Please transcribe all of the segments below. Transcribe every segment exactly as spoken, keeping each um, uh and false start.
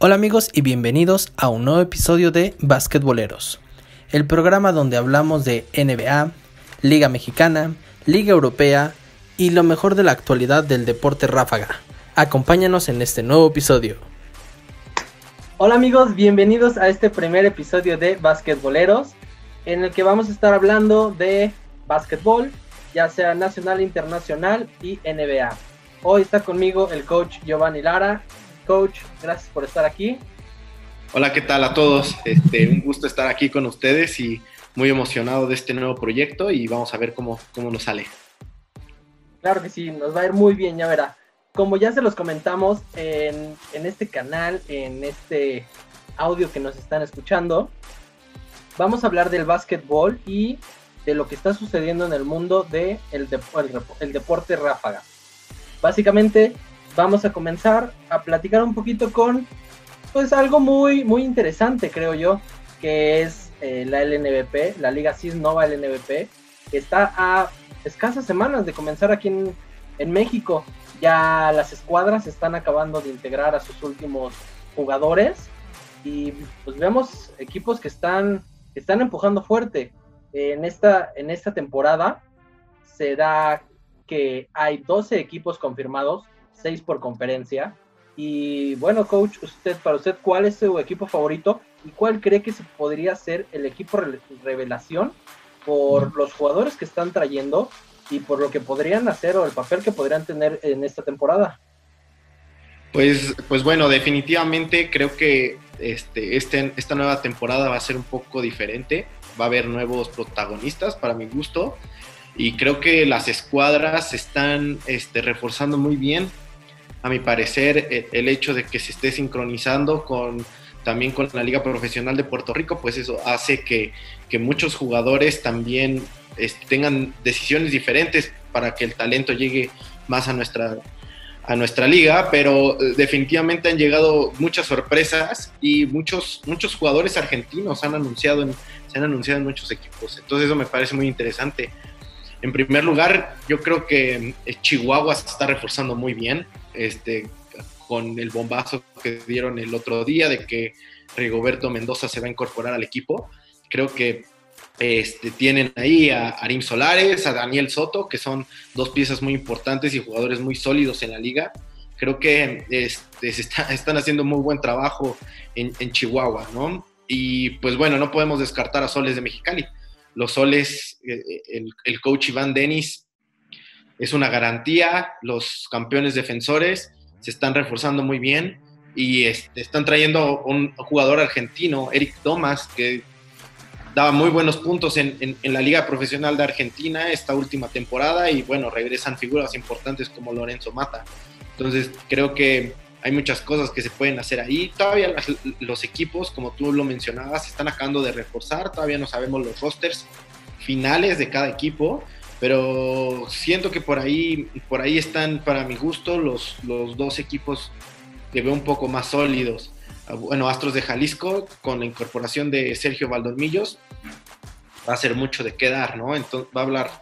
Hola amigos y bienvenidos a un nuevo episodio de Basquetboleros, el programa donde hablamos de N B A, Liga Mexicana, Liga Europea y lo mejor de la actualidad del deporte ráfaga. Acompáñanos en este nuevo episodio. Hola amigos, bienvenidos a este primer episodio de Basquetboleros, en el que vamos a estar hablando de básquetbol, ya sea nacional, internacional y N B A. Hoy está conmigo el coach Giovanni Lara. Coach, gracias por estar aquí. Hola, ¿qué tal a todos? Este, un gusto estar aquí con ustedes y muy emocionado de este nuevo proyecto y vamos a ver cómo, cómo nos sale. Claro que sí, nos va a ir muy bien, ya verá. Como ya se los comentamos en, en este canal, en este audio que nos están escuchando, vamos a hablar del básquetbol y de lo que está sucediendo en el mundo del de el, el deporte ráfaga. Básicamente, vamos a comenzar a platicar un poquito con pues algo muy, muy interesante, creo yo, que es eh, la L N B P, la Liga C I S Nova L N B P, que está a escasas semanas de comenzar aquí en, en México. Ya las escuadras están acabando de integrar a sus últimos jugadores y pues vemos equipos que están, que están empujando fuerte. En esta, en esta temporada se da que hay doce equipos confirmados, seis por conferencia. Y bueno, coach, usted, para usted, ¿cuál es su equipo favorito y cuál cree que se podría ser el equipo re- revelación por los jugadores que están trayendo y por lo que podrían hacer o el papel que podrían tener en esta temporada? Pues, pues bueno, definitivamente creo que este, este, esta nueva temporada va a ser un poco diferente. Va a haber nuevos protagonistas para mi gusto y creo que las escuadras se están este, reforzando muy bien. A mi parecer, el, el hecho de que se esté sincronizando con, también con la Liga Profesional de Puerto Rico, pues eso hace que, que muchos jugadores también este, tengan decisiones diferentes para que el talento llegue más a nuestra, a nuestra liga, pero definitivamente han llegado muchas sorpresas y muchos, muchos jugadores argentinos han anunciado en, se han anunciado en muchos equipos, entonces eso me parece muy interesante. En primer lugar, yo creo que Chihuahua se está reforzando muy bien, este, con el bombazo que dieron el otro día de que Rigoberto Mendoza se va a incorporar al equipo. Creo que este, tienen ahí a Arim Solares, a Daniel Soto, que son dos piezas muy importantes y jugadores muy sólidos en la liga. Creo que este, se está, están haciendo muy buen trabajo en, en Chihuahua, ¿no? Y pues bueno, no podemos descartar a Soles de Mexicali. Los Soles, el, el coach Iván Denis es una garantía, los campeones defensores se están reforzando muy bien y este, están trayendo un jugador argentino, Eric Thomas, que daba muy buenos puntos en, en, en la Liga Profesional de Argentina esta última temporada y bueno, regresan figuras importantes como Lorenzo Mata. Entonces creo que hay muchas cosas que se pueden hacer ahí. Todavía las, los equipos, como tú lo mencionabas, están acabando de reforzar. Todavía no sabemos los rosters finales de cada equipo, pero siento que por ahí, por ahí están, para mi gusto, los, los dos equipos que veo un poco más sólidos. Bueno, Astros de Jalisco, con la incorporación de Sergio Valdolmillos, va a ser mucho de qué dar, ¿no? Entonces va a hablar,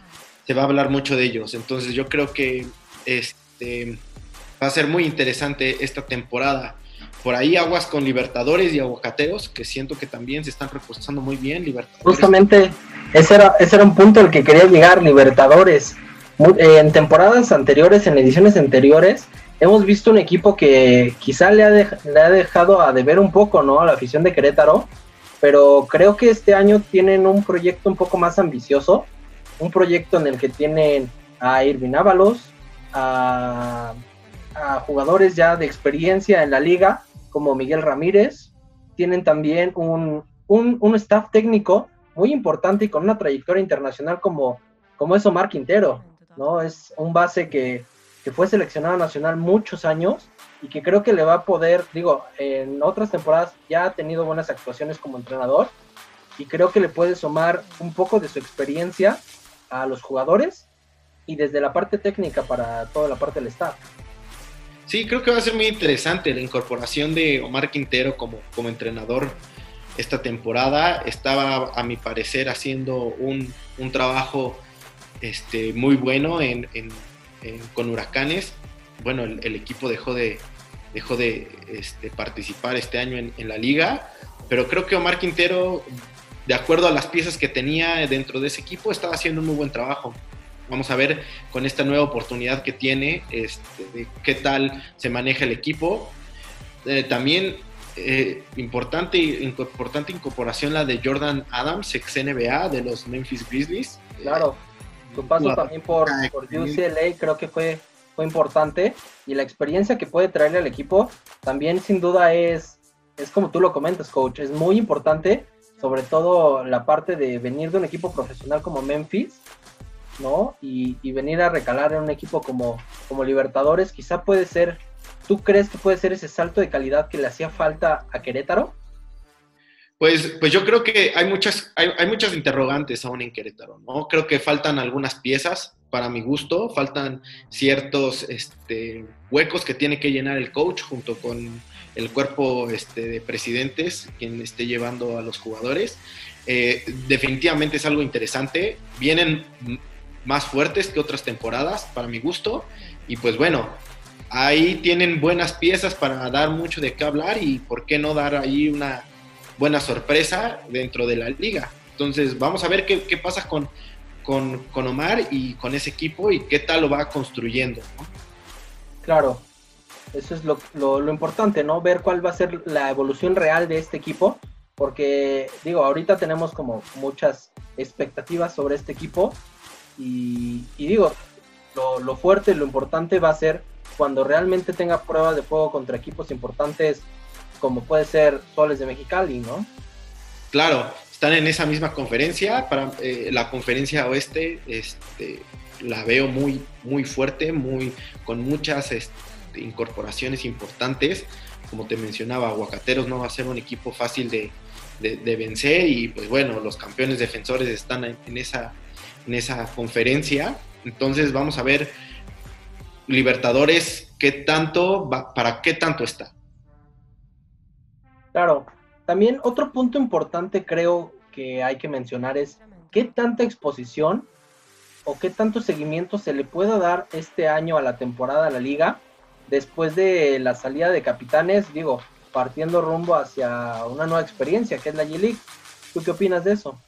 se va a hablar mucho de ellos. Entonces yo creo que este... va a ser muy interesante esta temporada. Por ahí aguas con Libertadores y Aguacateros, que siento que también se están reforzando muy bien. Libertadores. Justamente, ese era, ese era un punto al que quería llegar, Libertadores. En temporadas anteriores, en ediciones anteriores, hemos visto un equipo que quizá le ha, de, le ha dejado a deber un poco, ¿no?, a la afición de Querétaro, pero creo que este año tienen un proyecto un poco más ambicioso, un proyecto en el que tienen a Irving Ábalos, a... a jugadores ya de experiencia en la liga, como Miguel Ramírez. Tienen también un, un, un staff técnico muy importante y con una trayectoria internacional como, como es Omar Quintero, ¿no? Es un base que, que fue seleccionado nacional muchos años y que creo que le va a poder, digo, en otras temporadas ya ha tenido buenas actuaciones como entrenador y creo que le puede sumar un poco de su experiencia a los jugadores y desde la parte técnica para toda la parte del staff. Sí, creo que va a ser muy interesante la incorporación de Omar Quintero como, como entrenador esta temporada. Estaba, a mi parecer, haciendo un, un trabajo este, muy bueno en, en, en, con Huracanes. Bueno, el, el equipo dejó de, dejó de este, participar este año en, en la liga, pero creo que Omar Quintero, de acuerdo a las piezas que tenía dentro de ese equipo, estaba haciendo un muy buen trabajo. Vamos a ver con esta nueva oportunidad que tiene, este, de qué tal se maneja el equipo. Eh, también eh, importante, importante incorporación la de Jordan Adams, ex N B A de los Memphis Grizzlies. Claro, su paso también por, por U C L A creo que fue, fue importante, y la experiencia que puede traerle al equipo también sin duda es, es como tú lo comentas, coach, es muy importante, sobre todo la parte de venir de un equipo profesional como Memphis, ¿no? Y, y venir a recalar en un equipo como, como Libertadores, quizá puede ser, ¿tú crees que puede ser ese salto de calidad que le hacía falta a Querétaro? Pues, pues yo creo que hay muchas, hay, hay muchas interrogantes aún en Querétaro, ¿no? Creo que faltan algunas piezas, para mi gusto, faltan ciertos este, huecos que tiene que llenar el coach junto con el cuerpo este, de presidentes, quien esté llevando a los jugadores. Eh, definitivamente es algo interesante, vienen más fuertes que otras temporadas, para mi gusto, y pues bueno, ahí tienen buenas piezas para dar mucho de qué hablar, y por qué no dar ahí una buena sorpresa dentro de la liga. Entonces vamos a ver qué, qué pasa con, con, con Omar y con ese equipo, y qué tal lo va construyendo, ¿no? Claro, eso es lo, lo, lo importante, ¿no? Ver cuál va a ser la evolución real de este equipo, porque digo, ahorita tenemos como muchas expectativas sobre este equipo, y, y digo, lo, lo fuerte, lo importante va a ser cuando realmente tenga pruebas de fuego contra equipos importantes como puede ser Soles de Mexicali, ¿no? Claro, están en esa misma conferencia, para eh, la conferencia oeste, este, la veo muy, muy fuerte, muy, con muchas este, incorporaciones importantes. Como te mencionaba, Aguacateros no va a ser un equipo fácil de, de, de vencer, y pues bueno, los campeones defensores están en, en, esa, en esa conferencia. Entonces vamos a ver Libertadores, qué tanto, va, para qué tanto está. Claro, también otro punto importante creo que hay que mencionar es qué tanta exposición o qué tanto seguimiento se le pueda dar este año a la temporada de la liga después de la salida de capitanes, digo, partiendo rumbo hacia una nueva experiencia que es la G-League. ¿Tú qué opinas de eso?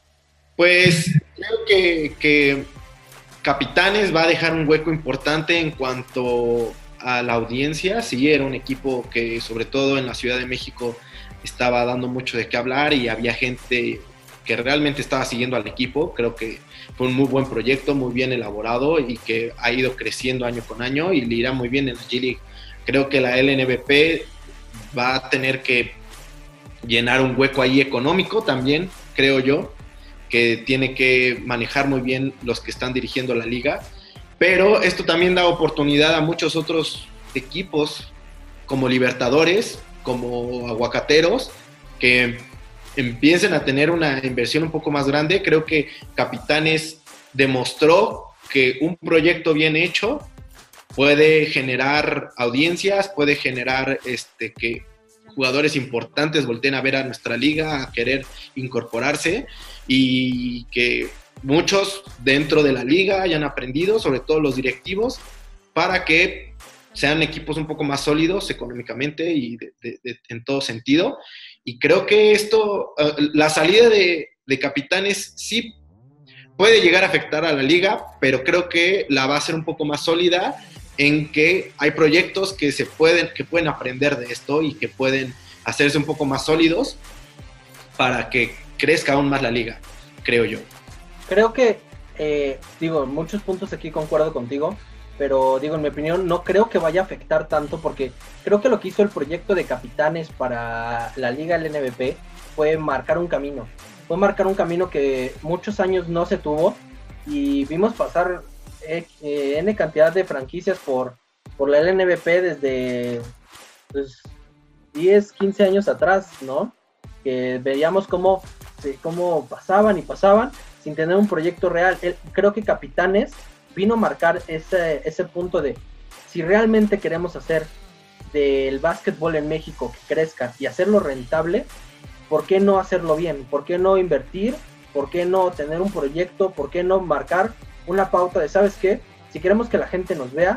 Pues creo que, que Capitanes va a dejar un hueco importante en cuanto a la audiencia. Sí, era un equipo que sobre todo en la Ciudad de México estaba dando mucho de qué hablar, y había gente que realmente estaba siguiendo al equipo. Creo que fue un muy buen proyecto, muy bien elaborado, y que ha ido creciendo año con año y le irá muy bien en la G-League. Creo que la L N B P va a tener que llenar un hueco ahí económico también, creo yo, que tiene que manejar muy bien los que están dirigiendo la liga. Pero esto también da oportunidad a muchos otros equipos como Libertadores, como Aguacateros, que empiecen a tener una inversión un poco más grande. Creo que Capitanes demostró que un proyecto bien hecho puede generar audiencias, puede generar este, que jugadores importantes volteen a ver a nuestra liga, a querer incorporarse, y que muchos dentro de la liga hayan aprendido, sobre todo los directivos, para que sean equipos un poco más sólidos económicamente y de, de, de, en todo sentido. Y creo que esto, uh, la salida de, de Capitanes sí puede llegar a afectar a la liga, pero creo que la va a hacer un poco más sólida, en que hay proyectos que se pueden, que pueden aprender de esto y que pueden hacerse un poco más sólidos para que crezca aún más la liga, creo yo. Creo que, eh, digo, en muchos puntos aquí concuerdo contigo, pero digo, en mi opinión, no creo que vaya a afectar tanto, porque creo que lo que hizo el proyecto de Capitanes para la Liga L N B P fue marcar un camino, fue marcar un camino que muchos años no se tuvo, y vimos pasar eh, eh, N cantidad de franquicias por, por la L N B P desde pues, diez, quince años atrás, ¿no? Que veíamos cómo, cómo pasaban y pasaban sin tener un proyecto real. El, creo que Capitanes vino a marcar ese, ese punto de si realmente queremos hacer del básquetbol en México que crezca y hacerlo rentable, ¿por qué no hacerlo bien? ¿Por qué no invertir? ¿Por qué no tener un proyecto? ¿Por qué no marcar una pauta de, ¿sabes qué? Si queremos que la gente nos vea,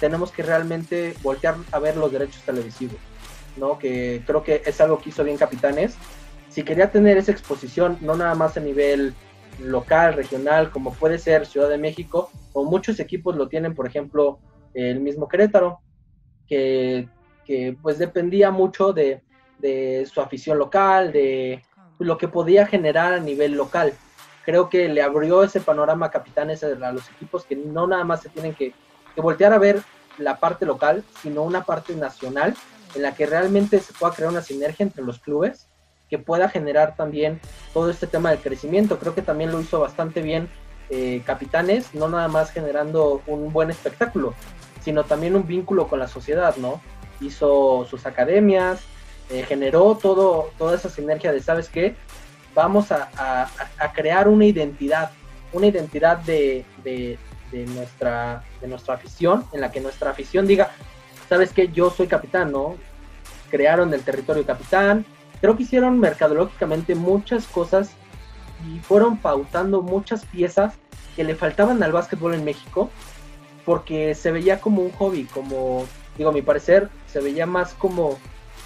tenemos que realmente voltear a ver los derechos televisivos, ¿no? Que creo que es algo que hizo bien Capitanes. Si quería tener esa exposición, no nada más a nivel local, regional, como puede ser Ciudad de México, o muchos equipos lo tienen, por ejemplo, el mismo Querétaro, que, que pues dependía mucho de, de su afición local, de lo que podía generar a nivel local. Creo que le abrió ese panorama a Capitanes a los equipos, que no nada más se tienen que, que voltear a ver la parte local, sino una parte nacional, en la que realmente se pueda crear una sinergia entre los clubes, que pueda generar también todo este tema del crecimiento. Creo que también lo hizo bastante bien eh, Capitanes, no nada más generando un buen espectáculo, sino también un vínculo con la sociedad, ¿no? Hizo sus academias, eh, generó todo, toda esa sinergia de, ¿sabes qué? Vamos a, a, a crear una identidad, una identidad de, de, de, nuestra, de nuestra afición, en la que nuestra afición diga, ¿sabes qué? Yo soy capitán, ¿no? Crearon el territorio capitán. Creo que hicieron mercadológicamente muchas cosas y fueron pautando muchas piezas que le faltaban al básquetbol en México, porque se veía como un hobby, como, digo, a mi parecer, se veía más como,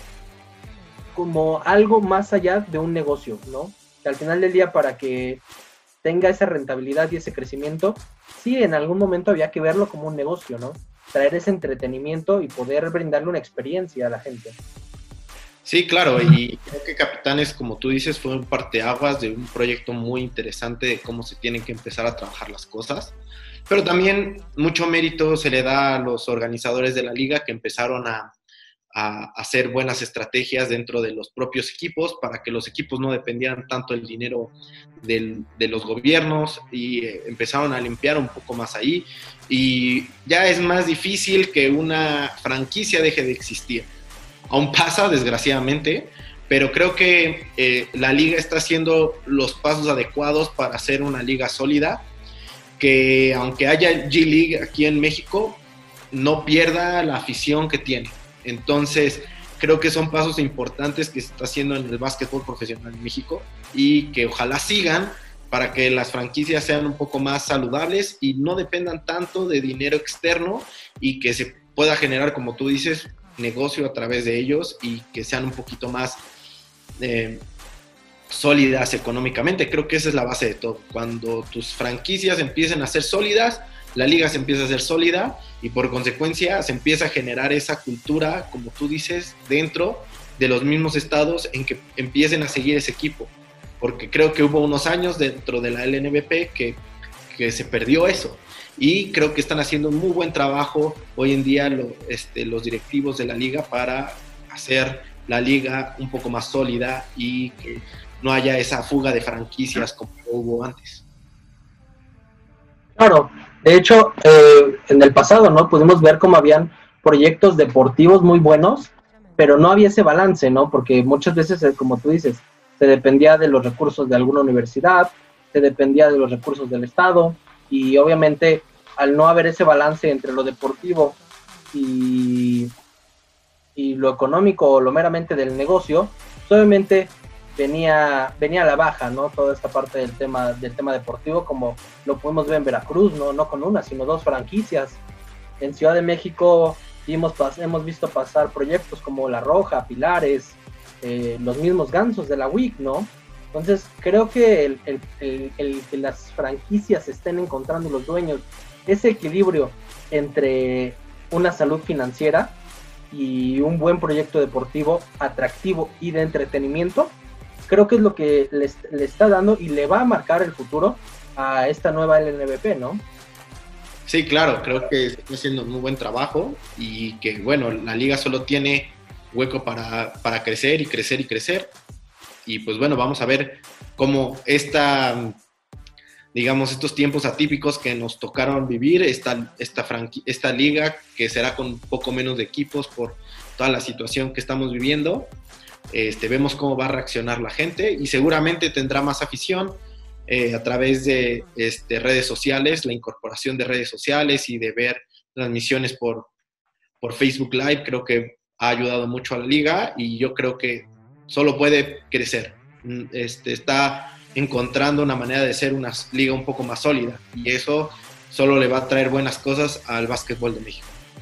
como algo más allá de un negocio, ¿no? Que al final del día, para que tenga esa rentabilidad y ese crecimiento, sí, en algún momento había que verlo como un negocio, ¿no? Traer ese entretenimiento y poder brindarle una experiencia a la gente. Sí, claro, y creo que Capitanes, como tú dices, fue un parteaguas de un proyecto muy interesante de cómo se tienen que empezar a trabajar las cosas, pero también mucho mérito se le da a los organizadores de la liga, que empezaron a, a hacer buenas estrategias dentro de los propios equipos para que los equipos no dependieran tanto del dinero del, de los gobiernos, y eh, empezaron a limpiar un poco más ahí, y ya es más difícil que una franquicia deje de existir. Aún pasa, desgraciadamente, pero creo que eh, la liga está haciendo los pasos adecuados para hacer una liga sólida, que aunque haya G-League aquí en México, no pierda la afición que tiene. Entonces, creo que son pasos importantes que se está haciendo en el básquetbol profesional en México, y que ojalá sigan para que las franquicias sean un poco más saludables y no dependan tanto de dinero externo, y que se pueda generar, como tú dices, negocio a través de ellos, y que sean un poquito más eh, sólidas económicamente. Creo que esa es la base de todo. Cuando tus franquicias empiecen a ser sólidas, la liga se empieza a ser sólida, y por consecuencia se empieza a generar esa cultura, como tú dices, dentro de los mismos estados, en que empiecen a seguir ese equipo, porque creo que hubo unos años dentro de la L N B P que, que se perdió eso. Y creo que están haciendo un muy buen trabajo hoy en día lo, este, los directivos de la liga para hacer la liga un poco más sólida y que no haya esa fuga de franquicias como hubo antes. Claro, de hecho, eh, en el pasado, ¿no? Pudimos ver cómo habían proyectos deportivos muy buenos, pero no había ese balance, ¿no? Porque muchas veces, como tú dices, se dependía de los recursos de alguna universidad, se dependía de los recursos del Estado, y obviamente al no haber ese balance entre lo deportivo y, y lo económico o lo meramente del negocio, obviamente venía, venía a la baja, ¿no? Toda esta parte del tema, del tema deportivo, como lo podemos ver en Veracruz, ¿no? No con una, sino dos franquicias. En Ciudad de México hemos, hemos visto pasar proyectos como La Roja, Pilares, eh, los mismos Gansos de la U I C, ¿no? Entonces, creo que el, el, el, el que las franquicias estén encontrando, los dueños, ese equilibrio entre una salud financiera y un buen proyecto deportivo atractivo y de entretenimiento, creo que es lo que le, le está dando y le va a marcar el futuro a esta nueva L N B P, ¿no? Sí, claro, creo que está haciendo un muy buen trabajo, y que, bueno, la liga solo tiene hueco para, para crecer y crecer y crecer. Y pues bueno, vamos a ver cómo esta, digamos, estos tiempos atípicos que nos tocaron vivir, esta, esta, franqui- esta liga, que será con un poco menos de equipos por toda la situación que estamos viviendo, este, vemos cómo va a reaccionar la gente, y seguramente tendrá más afición eh, a través de este, redes sociales, la incorporación de redes sociales y de ver transmisiones por, por Facebook Live. Creo que ha ayudado mucho a la liga, y yo creo que solo puede crecer. Este, está encontrando una manera de ser una liga un poco más sólida, y eso solo le va a traer buenas cosas al básquetbol de México.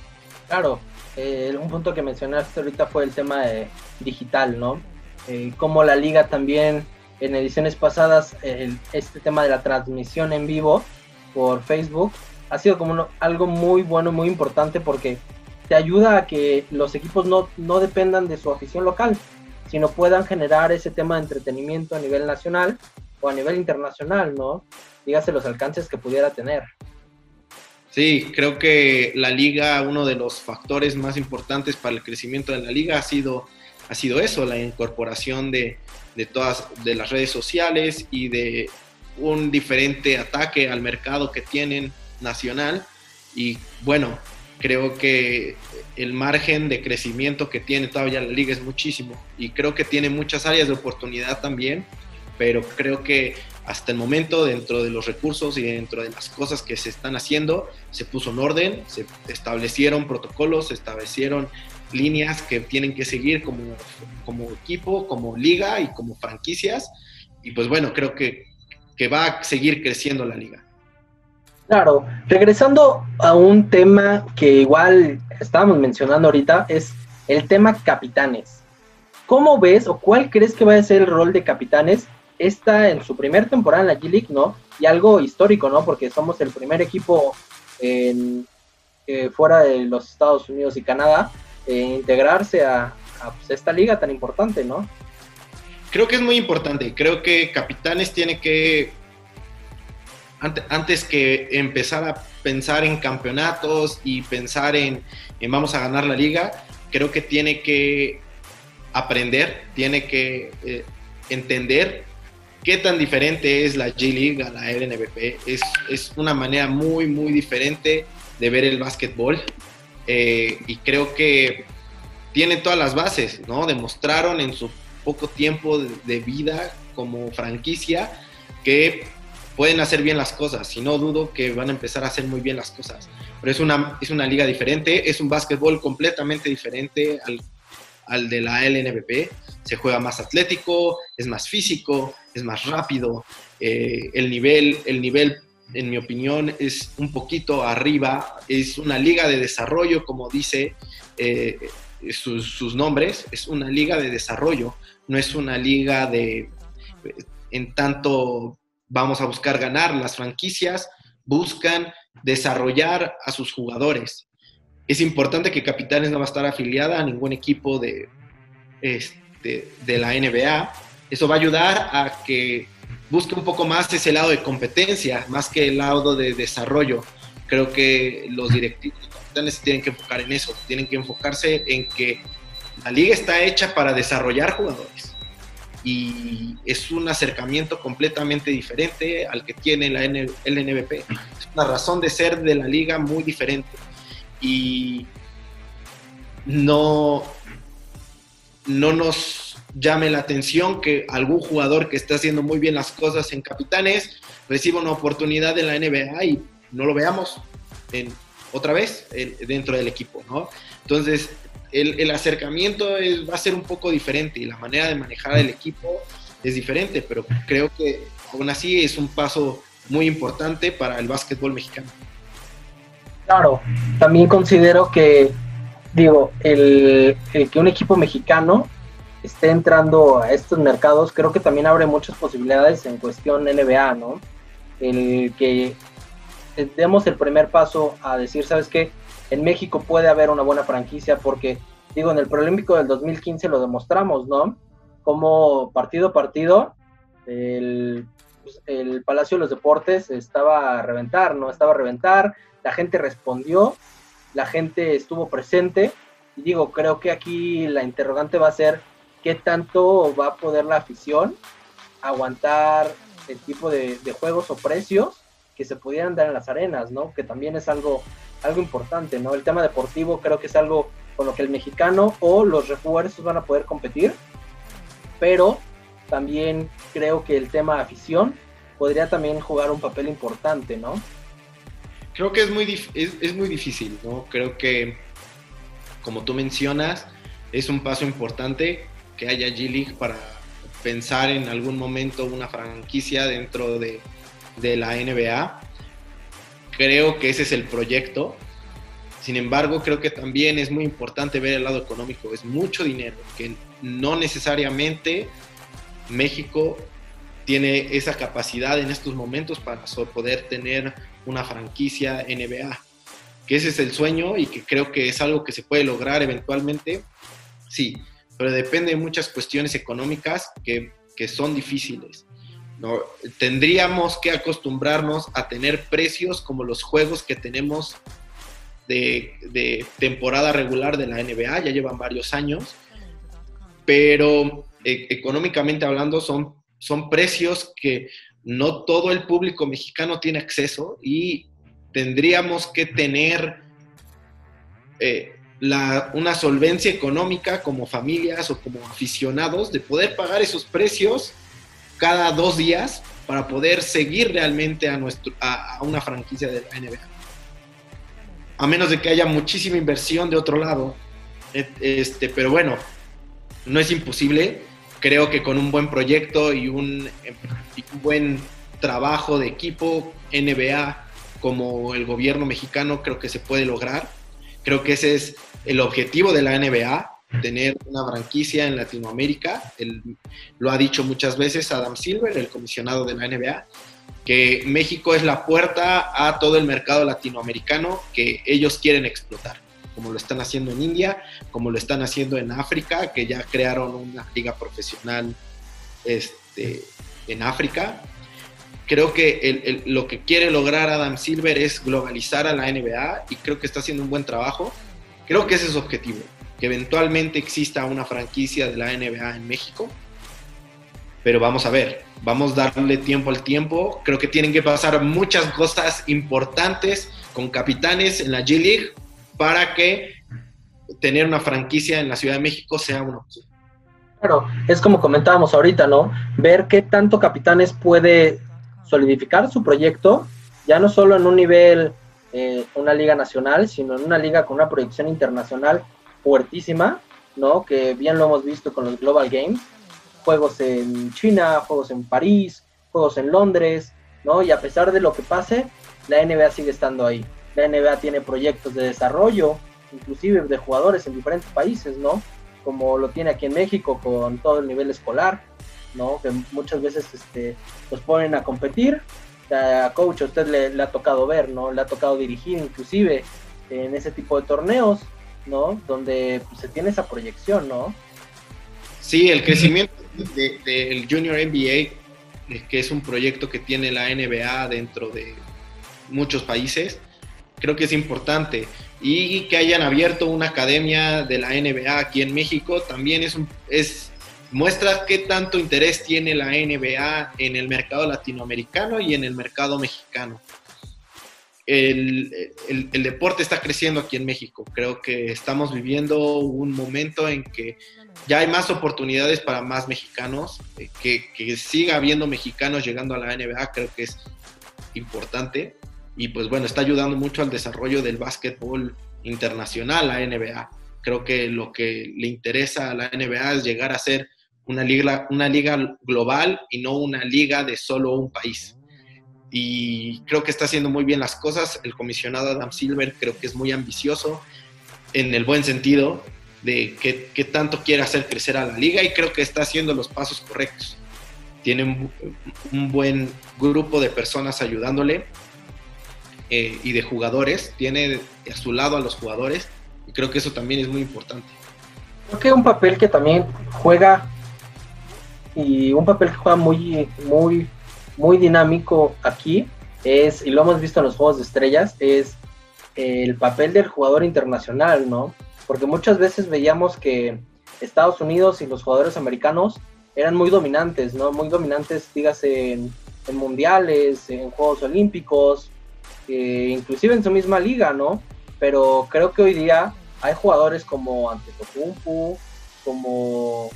Claro, eh, un punto que mencionaste ahorita fue el tema de digital, ¿no? Eh, como la liga también en ediciones pasadas, eh, este tema de la transmisión en vivo por Facebook ha sido como uno, algo muy bueno, muy importante, porque te ayuda a que los equipos no, no dependan de su afición local, sino puedan generar ese tema de entretenimiento a nivel nacional o a nivel internacional, ¿no? Dígase los alcances que pudiera tener. Sí, creo que la liga, uno de los factores más importantes para el crecimiento de la liga ha sido, ha sido eso, la incorporación de, de todas de las redes sociales y de un diferente ataque al mercado que tienen nacional. Y bueno, creo que el margen de crecimiento que tiene todavía la liga es muchísimo, y creo que tiene muchas áreas de oportunidad también, pero creo que hasta el momento, dentro de los recursos y dentro de las cosas que se están haciendo, se puso en orden, se establecieron protocolos, se establecieron líneas que tienen que seguir como, como equipo, como liga y como franquicias, y pues bueno, creo que, que va a seguir creciendo la liga. Claro, regresando a un tema que igual estábamos mencionando ahorita, es el tema capitanes. ¿Cómo ves o cuál crees que va a ser el rol de capitanes esta en su primer temporada en la G-League, ¿no? Y algo histórico, ¿no? Porque somos el primer equipo en, eh, fuera de los Estados Unidos y Canadá en integrarse a, a pues, esta liga tan importante, ¿no? Creo que es muy importante. Creo que capitanes tiene que, antes que empezar a pensar en campeonatos y pensar en, en vamos a ganar la liga, creo que tiene que aprender, tiene que eh, entender qué tan diferente es la G-League a la L N B P. Es, es una manera muy, muy diferente de ver el básquetbol, eh, y creo que tiene todas las bases, ¿no? Demostraron en su poco tiempo de, de vida como franquicia que pueden hacer bien las cosas, y no dudo que van a empezar a hacer muy bien las cosas. Pero es una, es una liga diferente, es un básquetbol completamente diferente al, al de la L N B P. Se juega más atlético, es más físico, es más rápido, eh, el nivel, el nivel, en mi opinión, es un poquito arriba, es una liga de desarrollo, como dice eh, sus, sus nombres, es una liga de desarrollo, no es una liga de, en tanto vamos a buscar ganar. Las franquicias buscan desarrollar a sus jugadores. Es importante que Capitanes no va a estar afiliada a ningún equipo de, este, de la N B A. Eso va a ayudar a que busque un poco más ese lado de competencia, más que el lado de desarrollo. Creo que los directivos de Capitanes tienen que enfocar en eso, tienen que enfocarse en que la liga está hecha para desarrollar jugadores, y es un acercamiento completamente diferente al que tiene la L N B P. Es una razón de ser de la liga muy diferente, y no, no nos llame la atención que algún jugador que está haciendo muy bien las cosas en Capitanes reciba una oportunidad en la N B A y no lo veamos en, otra vez en, dentro del equipo, ¿no? Entonces, El, el acercamiento es, va a ser un poco diferente, y la manera de manejar el equipo es diferente, pero creo que aún así es un paso muy importante para el básquetbol mexicano. Claro, también considero que, digo, el, el que un equipo mexicano esté entrando a estos mercados, creo que también abre muchas posibilidades en cuestión N B A, ¿no? El que demos el primer paso a decir, ¿sabes qué? En México puede haber una buena franquicia, porque, digo, en el Preolímpico del dos mil quince lo demostramos, ¿no? Como partido a partido, el, el Palacio de los Deportes estaba a reventar, ¿no? Estaba a reventar, la gente respondió, la gente estuvo presente, y digo, creo que aquí la interrogante va a ser qué tanto va a poder la afición aguantar el tipo de, de juegos o precios que se pudieran dar en las arenas, ¿no? Que también es algo, algo importante, ¿no? El tema deportivo creo que es algo con lo que el mexicano o los refuerzos van a poder competir, pero también creo que el tema afición podría también jugar un papel importante, ¿no? Creo que es muy, dif- es, es muy difícil, ¿no? Creo que, como tú mencionas, es un paso importante que haya G-League para pensar en algún momento una franquicia dentro de de la N B A. Creo que ese es el proyecto. Sin embargo, creo que también es muy importante ver el lado económico. Es mucho dinero, que no necesariamente México tiene esa capacidad en estos momentos para poder tener una franquicia N B A. Que ese es el sueño y que creo que es algo que se puede lograr eventualmente, sí, pero depende de muchas cuestiones económicas que, que son difíciles, ¿no? Tendríamos que acostumbrarnos a tener precios como los juegos que tenemos de, de temporada regular de la N B A, ya llevan varios años, pero e- económicamente hablando son, son precios que no todo el público mexicano tiene acceso y tendríamos que tener eh, la, una solvencia económica como familias o como aficionados de poder pagar esos precios cada dos días para poder seguir realmente a, nuestro, a, a una franquicia de la N B A. A menos de que haya muchísima inversión de otro lado. Este, pero bueno, no es imposible. Creo que con un buen proyecto y un, y un buen trabajo de equipo, N B A como el gobierno mexicano, creo que se puede lograr. Creo que ese es el objetivo de la N B A, tener una franquicia en Latinoamérica. El, lo ha dicho muchas veces Adam Silver, el comisionado de la N B A, que México es la puerta a todo el mercado latinoamericano que ellos quieren explotar, como lo están haciendo en India, como lo están haciendo en África, que ya crearon una liga profesional este, en África. Creo que el, el, lo que quiere lograr Adam Silver es globalizar a la N B A y creo que está haciendo un buen trabajo. Creo que ese es su objetivo, que eventualmente exista una franquicia de la N B A en México. Pero vamos a ver, vamos a darle tiempo al tiempo. Creo que tienen que pasar muchas cosas importantes con capitanes en la G League para que tener una franquicia en la Ciudad de México sea una opción. Claro, es como comentábamos ahorita, ¿no? Ver qué tanto Capitanes puede solidificar su proyecto, ya no solo en un nivel, eh, una liga nacional, sino en una liga con una proyección internacional fuertísima, ¿no? Que bien lo hemos visto con los Global Games, juegos en China, juegos en París, juegos en Londres, ¿no? Y a pesar de lo que pase, la N B A sigue estando ahí. La N B A tiene proyectos de desarrollo, inclusive de jugadores en diferentes países, ¿no? Como lo tiene aquí en México con todo el nivel escolar, ¿no? Que muchas veces este, los ponen a competir. A coach, a usted le, le ha tocado ver, ¿no? Le ha tocado dirigir inclusive en ese tipo de torneos, ¿no? Donde pues, se tiene esa proyección, ¿no? Sí, el crecimiento del de, de Junior N B A, que es un proyecto que tiene la N B A dentro de muchos países, creo que es importante. Y que hayan abierto una academia de la N B A aquí en México también es, un, es muestra qué tanto interés tiene la N B A en el mercado latinoamericano y en el mercado mexicano. El, el, el deporte está creciendo aquí en México. Creo que estamos viviendo un momento en que ya hay más oportunidades para más mexicanos, que, que siga habiendo mexicanos llegando a la N B A, creo que es importante. Y pues bueno, está ayudando mucho al desarrollo del básquetbol internacional, la N B A. Creo que lo que le interesa a la N B A es llegar a ser una liga, una liga global y no una liga de solo un país. Y creo que está haciendo muy bien las cosas. El comisionado Adam Silver creo que es muy ambicioso en el buen sentido de que, que tanto quiere hacer crecer a la liga y creo que está haciendo los pasos correctos. Tiene un, un buen grupo de personas ayudándole. Eh, y de jugadores, tiene a su lado a los jugadores y creo que eso también es muy importante. Creo que un papel que también juega y un papel que juega muy muy muy dinámico aquí es, y lo hemos visto en los Juegos de Estrellas, es el papel del jugador internacional, ¿no? Porque muchas veces veíamos que Estados Unidos y los jugadores americanos eran muy dominantes, ¿no? Muy dominantes, dígase en, en mundiales, en Juegos Olímpicos, Eh, inclusive en su misma liga, ¿no? Pero creo que hoy día hay jugadores como Antetokounmpo, como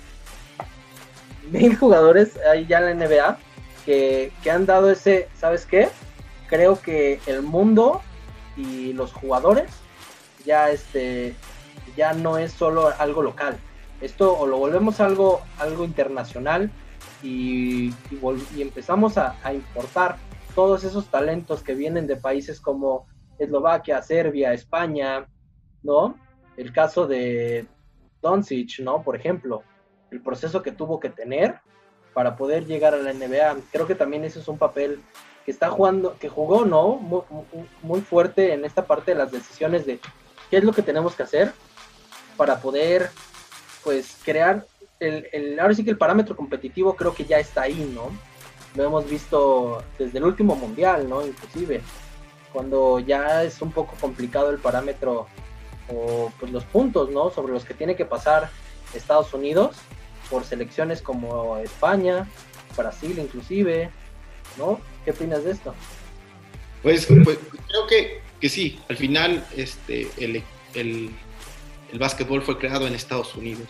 mil jugadores ahí ya en la N B A que, que han dado ese, ¿sabes qué? Creo que el mundo y los jugadores ya este ya no es solo algo local. Esto o lo volvemos algo algo internacional y, y, vol- y empezamos a, a importar todos esos talentos que vienen de países como Eslovaquia, Serbia, España, ¿no? El caso de Doncic, ¿no? Por ejemplo, el proceso que tuvo que tener para poder llegar a la N B A. Creo que también ese es un papel que está jugando, que jugó, ¿no? Muy, muy fuerte en esta parte de las decisiones de qué es lo que tenemos que hacer para poder, pues, crear el, el, ahora sí que el parámetro competitivo creo que ya está ahí, ¿no? Lo hemos visto desde el último mundial, ¿no? Inclusive, cuando ya es un poco complicado el parámetro o pues los puntos, ¿no? Sobre los que tiene que pasar Estados Unidos por selecciones como España, Brasil inclusive, ¿no? ¿Qué opinas de esto? Pues, pues creo que, que sí, al final este, el, el, el básquetbol fue creado en Estados Unidos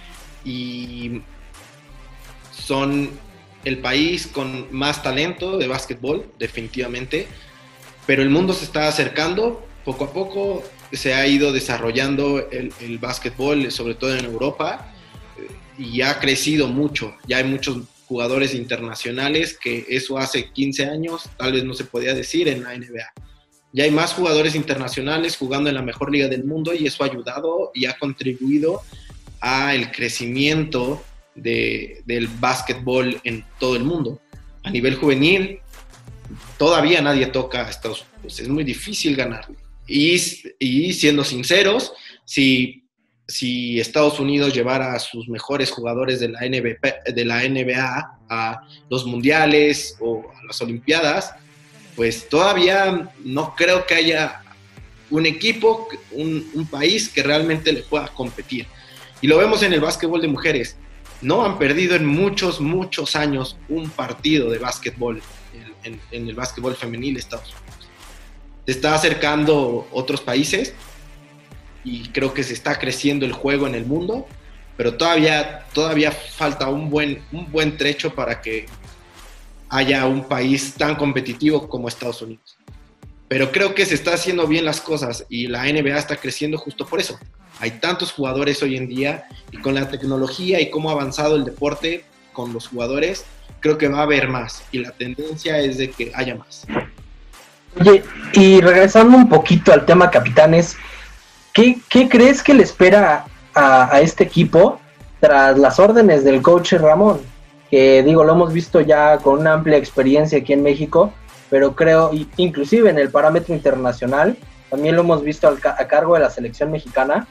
y son el país con más talento de básquetbol, definitivamente, pero el mundo se está acercando, poco a poco se ha ido desarrollando el, el básquetbol, sobre todo en Europa, y ha crecido mucho, ya hay muchos jugadores internacionales, que eso hace quince años tal vez no se podía decir en la N B A. Ya hay más jugadores internacionales jugando en la mejor liga del mundo y eso ha ayudado y ha contribuido al crecimiento de, del básquetbol en todo el mundo. A nivel juvenil, todavía nadie toca a Estados Unidos, es muy difícil ganarle. Y, y siendo sinceros, si si Estados Unidos llevara a sus mejores jugadores de la N B A, de la N B A a los mundiales o a las olimpiadas, pues todavía no creo que haya un equipo, un, un país que realmente le pueda competir. Y lo vemos en el básquetbol de mujeres. No han perdido en muchos, muchos años un partido de básquetbol en, en, en el básquetbol femenil de Estados Unidos. Se está acercando otros países y creo que se está creciendo el juego en el mundo, pero todavía, todavía falta un buen, un buen trecho para que haya un país tan competitivo como Estados Unidos. Pero creo que se está haciendo bien las cosas y la N B A está creciendo justo por eso. Hay tantos jugadores hoy en día y con la tecnología y cómo ha avanzado el deporte con los jugadores, creo que va a haber más y la tendencia es de que haya más. Oye, y regresando un poquito al tema capitanes, ¿Qué, ¿Qué crees que le espera a, a este equipo tras las órdenes del coach Ramón? Que digo, lo hemos visto ya con una amplia experiencia aquí en México, pero creo, inclusive en el parámetro internacional, también lo hemos visto al, a cargo de la selección mexicana,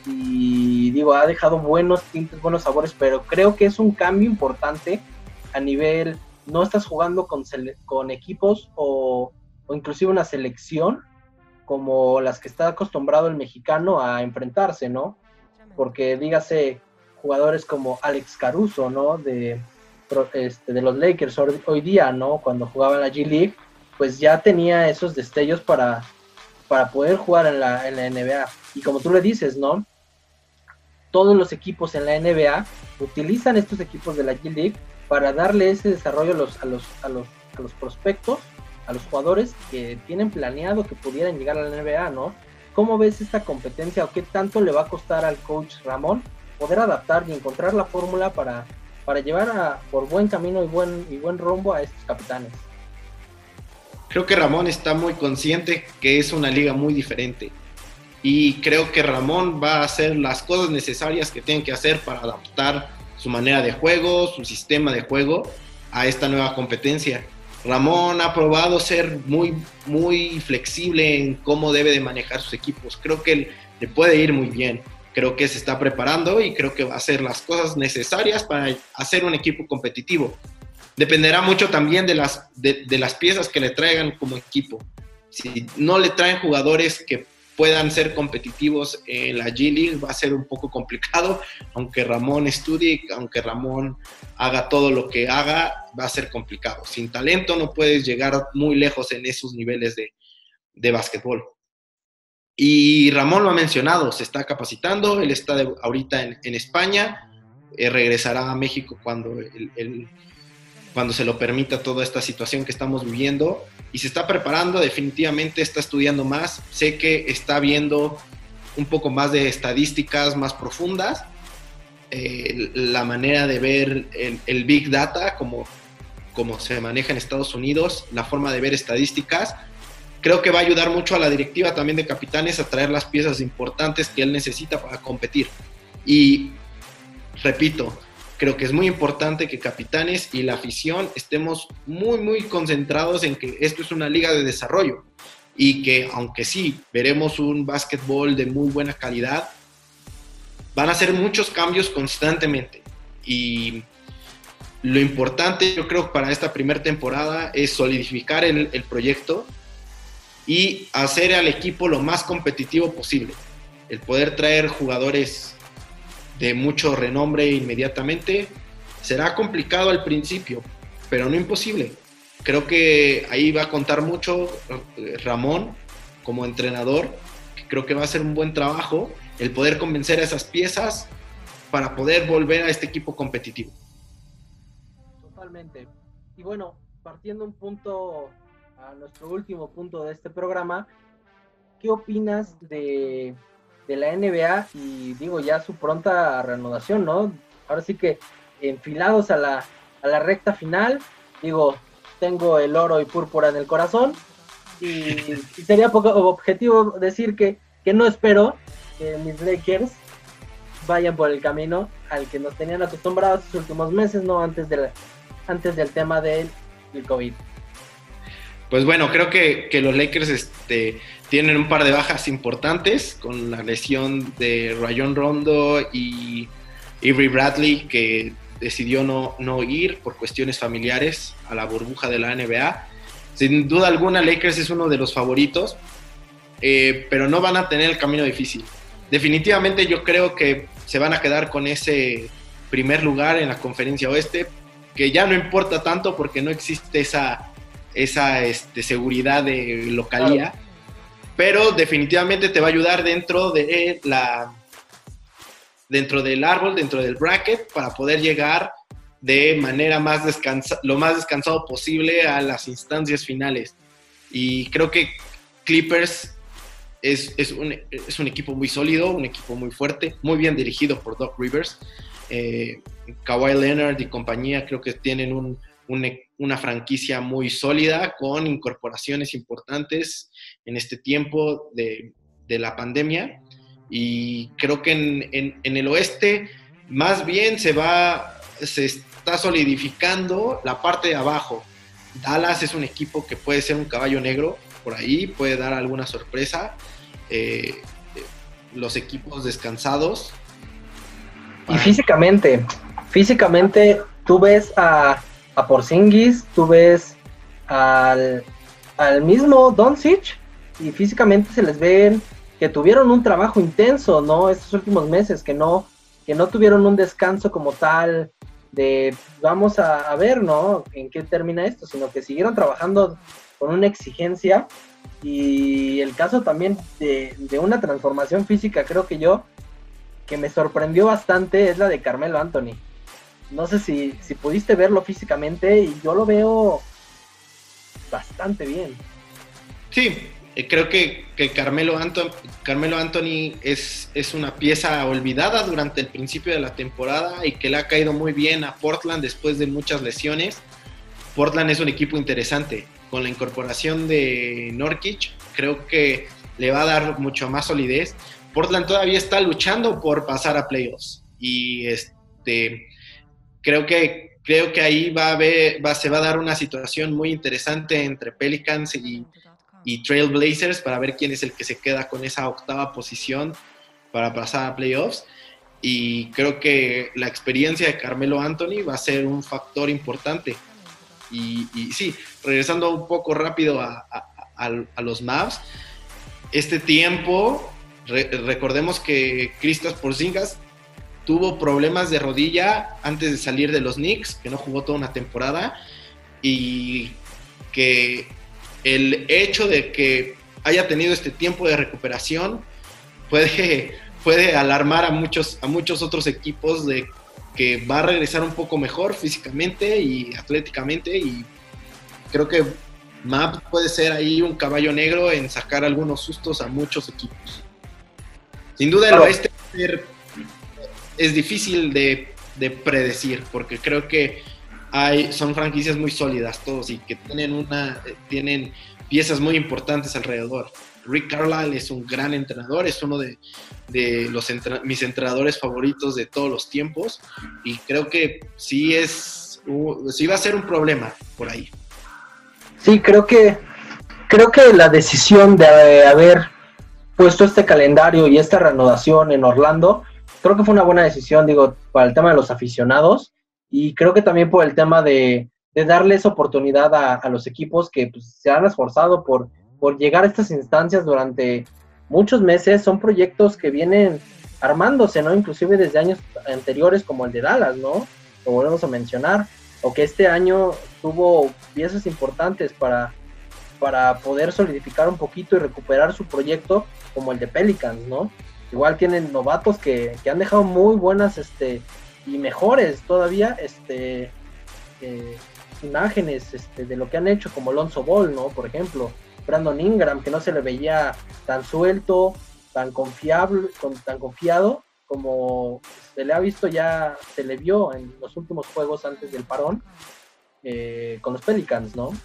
y digo, ha dejado buenos tintes, buenos sabores, pero creo que es un cambio importante a nivel, no estás jugando con, sele, con equipos o, o inclusive una selección como las que está acostumbrado el mexicano a enfrentarse, ¿no? Porque dígase jugadores como Alex Caruso, ¿no? De, este, de los Lakers hoy día, ¿no? Cuando jugaba en la G League, pues ya tenía esos destellos para, para poder jugar en la, en la N B A. Y como tú le dices, ¿no? Todos los equipos en la N B A utilizan estos equipos de la G League para darle ese desarrollo a los, a los, a los, a los prospectos, a los jugadores que tienen planeado que pudieran llegar a la N B A, ¿no? ¿Cómo ves esta competencia o qué tanto le va a costar al coach Ramón poder adaptar y encontrar la fórmula para, para llevar a, por buen camino y buen, y buen rumbo a estos capitanes? Creo que Ramón está muy consciente que es una liga muy diferente y creo que Ramón va a hacer las cosas necesarias que tiene que hacer para adaptar su manera de juego, su sistema de juego a esta nueva competencia. Ramón ha probado ser muy, muy flexible en cómo debe de manejar sus equipos. Creo que le puede ir muy bien. Creo que se está preparando y creo que va a hacer las cosas necesarias para hacer un equipo competitivo. Dependerá mucho también de las, de, de las piezas que le traigan como equipo. Si no le traen jugadores que puedan ser competitivos en la G League, va a ser un poco complicado, aunque Ramón estudie, aunque Ramón haga todo lo que haga, va a ser complicado. Sin talento no puedes llegar muy lejos en esos niveles de, de básquetbol. Y Ramón lo ha mencionado, se está capacitando, él está de, ahorita en, en España, eh, regresará a México cuando, el, el, cuando se lo permita toda esta situación que estamos viviendo, y se está preparando, definitivamente está estudiando más. Sé que está viendo un poco más de estadísticas más profundas, eh, la manera de ver el, el Big Data, como, como se maneja en Estados Unidos, la forma de ver estadísticas. creo que va a ayudar mucho a la directiva también de capitanes a traer las piezas importantes que él necesita para competir. Y repito, creo que es muy importante que capitanes y la afición estemos muy, muy concentrados en que esto es una liga de desarrollo y que, aunque sí, veremos un básquetbol de muy buena calidad, van a hacer muchos cambios constantemente. Y lo importante, yo creo, para esta primera temporada es solidificar el, el proyecto y hacer al equipo lo más competitivo posible. El poder traer jugadores de mucho renombre inmediatamente será complicado al principio, pero no imposible. Creo que ahí va a contar mucho Ramón como entrenador, que creo que va a hacer un buen trabajo el poder convencer a esas piezas para poder volver a este equipo competitivo. Totalmente. Y bueno, partiendo un punto a nuestro último punto de este programa, ¿qué opinas de, de la N B A y digo ya su pronta reanudación, ¿no? Ahora sí que enfilados a la, a la recta final, digo, tengo el oro y púrpura en el corazón y, y sería poco objetivo decir que, que no espero que mis Lakers vayan por el camino al que nos tenían acostumbrados estos últimos meses, ¿no? Antes, de la, antes del tema del, del COVID. Pues bueno, creo que, que los Lakers este, tienen un par de bajas importantes con la lesión de Rajon Rondo y Avery Bradley, que decidió no, no ir por cuestiones familiares a la burbuja de la N B A. Sin duda alguna, Lakers es uno de los favoritos, eh, pero no van a tener el camino difícil. Definitivamente yo creo que se van a quedar con ese primer lugar en la Conferencia Oeste, que ya no importa tanto porque no existe esa, esa este, seguridad de localía, claro. Pero definitivamente te va a ayudar dentro de la dentro del árbol, dentro del bracket, para poder llegar de manera más descansa, lo más descansado posible a las instancias finales. Y creo que Clippers es, es, un, es un equipo muy sólido, un equipo muy fuerte, muy bien dirigido por Doc Rivers. Eh, Kawhi Leonard y compañía creo que tienen un, un, una franquicia muy sólida con incorporaciones importantes en este tiempo de, de la pandemia. Y creo que en, en, en el oeste más bien se va, se está solidificando la parte de abajo. Dallas es un equipo que puede ser un caballo negro, por ahí puede dar alguna sorpresa. Eh, los equipos descansados. Y físicamente, físicamente tú ves a, a Porzingis, tú ves al, al mismo Doncic y físicamente se les ven que tuvieron un trabajo intenso, ¿no? Estos últimos meses, que no, que no tuvieron un descanso como tal de vamos a, a ver, ¿no? En qué termina esto, sino que siguieron trabajando con una exigencia y el caso también de, de una transformación física, creo que yo, que me sorprendió bastante es la de Carmelo Anthony. No sé si, si pudiste verlo físicamente y yo lo veo bastante bien. Sí, creo que, que Carmelo Anthony, Carmelo Anthony es, es una pieza olvidada durante el principio de la temporada y que le ha caído muy bien a Portland después de muchas lesiones. Portland es un equipo interesante. Con la incorporación de Nurkic, creo que le va a dar mucho más solidez. Portland todavía está luchando por pasar a playoffs y este, creo que, creo que ahí va a haber, va, se va a dar una situación muy interesante entre Pelicans y y Trail Blazers para ver quién es el que se queda con esa octava posición para pasar a playoffs. Y creo que la experiencia de Carmelo Anthony va a ser un factor importante. Y, y sí, regresando un poco rápido a, a, a, a los Mavs, este tiempo, re, recordemos que Kristaps Porzingis tuvo problemas de rodilla antes de salir de los Knicks, que no jugó toda una temporada, y que el hecho de que haya tenido este tiempo de recuperación puede, puede alarmar a muchos, a muchos otros equipos de que va a regresar un poco mejor físicamente y atléticamente, y creo que Mavs puede ser ahí un caballo negro en sacar algunos sustos a muchos equipos. Sin duda el oeste es difícil de, de predecir, porque creo que hay, son franquicias muy sólidas todos y que tienen, una, tienen piezas muy importantes alrededor. Rick Carlisle es un gran entrenador, es uno de, de los entre, mis entrenadores favoritos de todos los tiempos y creo que sí, es, uh, sí va a ser un problema por ahí. Sí, creo que, creo que la decisión de haber puesto este calendario y esta reanudación en Orlando, creo que fue una buena decisión, digo, para el tema de los aficionados y creo que también por el tema de, de darles oportunidad a, a los equipos que pues, se han esforzado por por llegar a estas instancias durante muchos meses. Son proyectos que vienen armándose, ¿no? Inclusive desde años anteriores como el de Dallas, ¿no? Lo volvemos a mencionar, o que este año tuvo piezas importantes para, para poder solidificar un poquito y recuperar su proyecto como el de Pelicans, ¿no? Igual tienen novatos que, que han dejado muy buenas este, y mejores todavía este, eh, imágenes este, de lo que han hecho, como Lonzo Ball, ¿no? Por ejemplo, Brandon Ingram, que no se le veía tan suelto, tan confiable, con, tan confiado como se le ha visto ya, se le vio en los últimos juegos antes del parón eh, con los Pelicans, ¿no?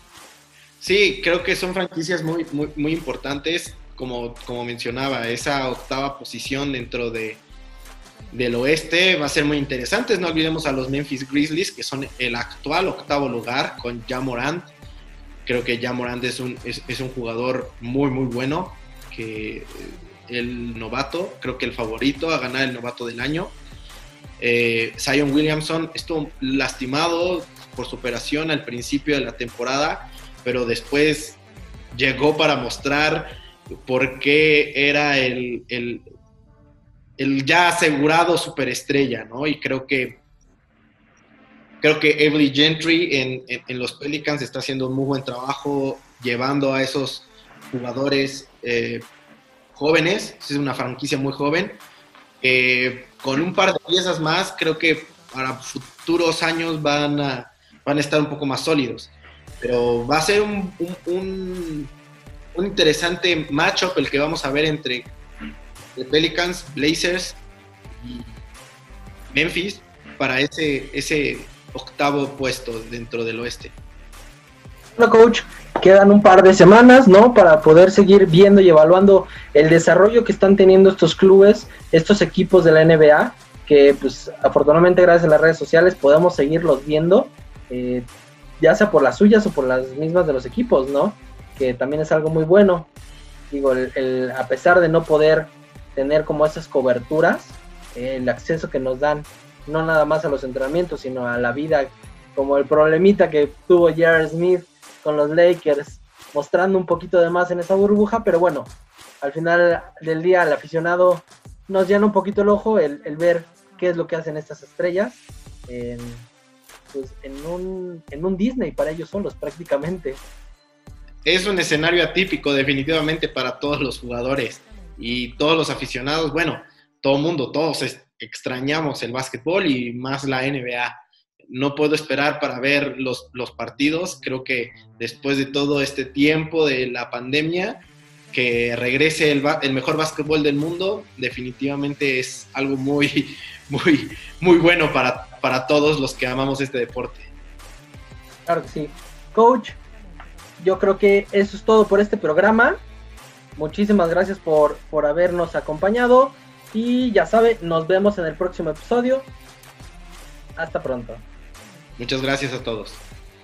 Sí, creo que son franquicias muy, muy, muy importantes, como, como mencionaba, esa octava posición dentro de, del oeste va a ser muy interesante. No olvidemos a los Memphis Grizzlies, que son el actual octavo lugar con Ja Morant. Creo que Ja Morant es un, es, es un jugador muy, muy bueno, que el novato, creo que el favorito a ganar el novato del año. Eh, Zion Williamson estuvo lastimado por su operación al principio de la temporada, pero después llegó para mostrar por qué era el, el, el ya asegurado superestrella, ¿no? Y creo que Creo que Avery Gentry en, en, en los Pelicans está haciendo un muy buen trabajo llevando a esos jugadores eh, jóvenes. Es una franquicia muy joven. Eh, con un par de piezas más, creo que para futuros años van a, van a estar un poco más sólidos. Pero va a ser un, un, un, un interesante matchup el que vamos a ver entre the Pelicans, Blazers y Memphis para ese... ese octavo puesto dentro del oeste. Bueno, coach, quedan un par de semanas, ¿no? Para poder seguir viendo y evaluando el desarrollo que están teniendo estos clubes, estos equipos de la N B A, que pues afortunadamente gracias a las redes sociales podemos seguirlos viendo, eh, ya sea por las suyas o por las mismas de los equipos, ¿no? Que también es algo muy bueno. Digo, el, el, a pesar de no poder tener como esas coberturas, eh, el acceso que nos dan no nada más a los entrenamientos, sino a la vida, como el problemita que tuvo J R. Smith con los Lakers, mostrando un poquito de más en esa burbuja, pero bueno, al final del día al aficionado nos llena un poquito el ojo el, el ver qué es lo que hacen estas estrellas en, pues, en, un, en un Disney para ellos solos prácticamente. Es un escenario atípico definitivamente para todos los jugadores y todos los aficionados, bueno, todo el mundo, todos es, extrañamos el básquetbol y más la N B A. No puedo esperar para ver los, los partidos. Creo que después de todo este tiempo de la pandemia, que regrese el, el mejor básquetbol del mundo, definitivamente es algo muy, muy, muy bueno para, para todos los que amamos este deporte. Claro que sí. Coach, yo creo que eso es todo por este programa. Muchísimas gracias por, por habernos acompañado. Y ya sabe, nos vemos en el próximo episodio. Hasta pronto. Muchas gracias a todos.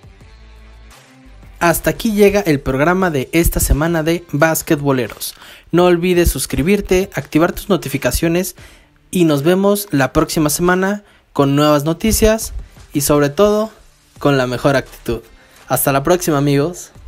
Hasta aquí llega el programa de esta semana de Basquetboleros. No olvides suscribirte, activar tus notificaciones y nos vemos la próxima semana con nuevas noticias y sobre todo con la mejor actitud. Hasta la próxima, amigos.